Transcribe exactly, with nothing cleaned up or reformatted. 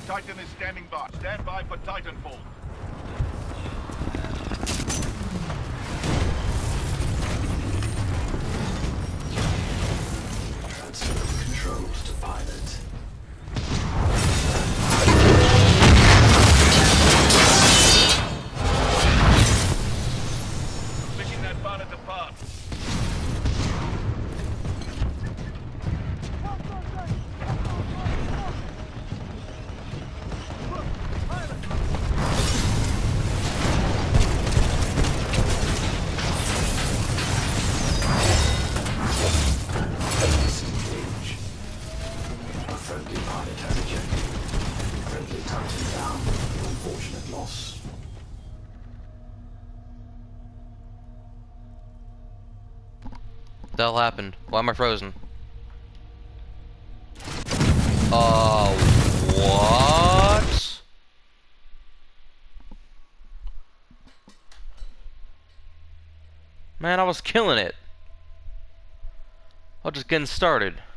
Titan is standing by. Stand by for Titanfall. Transfer controls to pilot. Picking that pilot apart. Disengage. A friendly pilot has ejected. Friendly Titan down. Unfortunate loss. What the hell happened? Why am I frozen? Uh, what? Man, I was killing it. I was just getting started.